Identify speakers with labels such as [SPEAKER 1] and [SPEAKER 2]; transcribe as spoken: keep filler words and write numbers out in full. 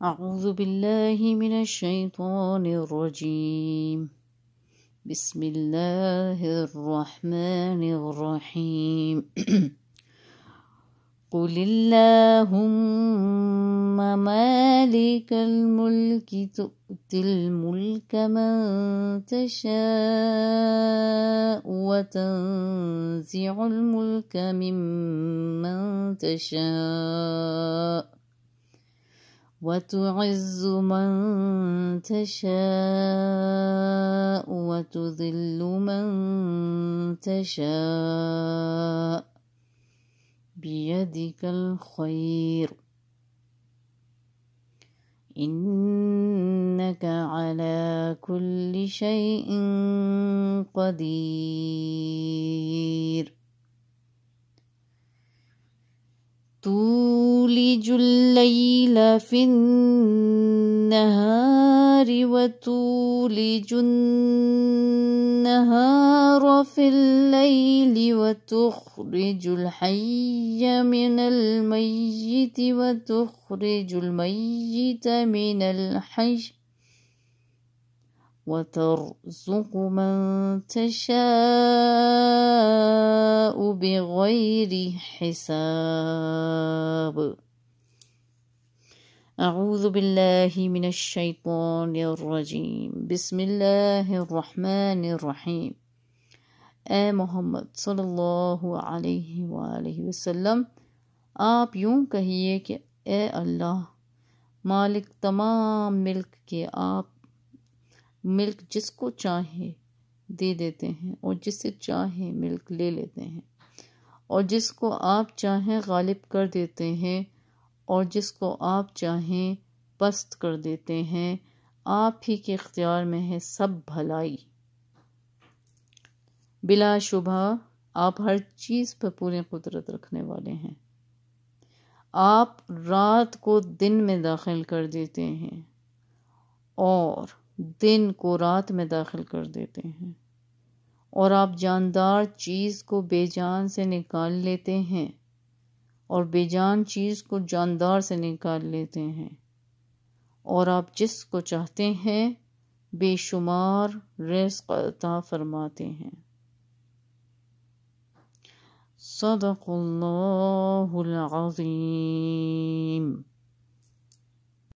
[SPEAKER 1] اعوذ باللہ من الشیطان الرجیم بسم اللہ الرحمن الرحیم قل اللہم مالک الملک تؤتی الملک من تشاء وتنزع الملک ممن تشاء وتعز من تشاء وتذل من تشاء بيدك الخير إنك على كل شيء قدير تولج الليل في النهار وتولج النهار في الليل وتخرج الحي من الميت وتخرج الميت من الحي وترزق من تشاء بغير حساب اعوذ باللہ من الشیطان الرجیم بسم اللہ الرحمن الرحیم۔ اے محمد صلی اللہ علیہ وآلہ وسلم، آپ یوں کہیے کہ اے اللہ، مالک تمام ملک کے، آپ ملک جس کو چاہے دے دیتے ہیں اور جس سے چاہے ملک لے لیتے ہیں، اور جس کو آپ چاہیں غالب کر دیتے ہیں اور جس کو آپ چاہیں پست کر دیتے ہیں۔ آپ ہی کے اختیار میں ہے سب بھلائی، بلا شبہ آپ ہر چیز پر پوری قدرت رکھنے والے ہیں۔ آپ رات کو دن میں داخل کر دیتے ہیں اور دن کو رات میں داخل کر دیتے ہیں، اور آپ جاندار چیز کو بے جان سے نکال لیتے ہیں اور بے جان چیز کو جاندار سے نکال لیتے ہیں، اور آپ جس کو چاہتے ہیں بے شمار رزق عطا فرماتے ہیں۔ صدق اللہ العظیم۔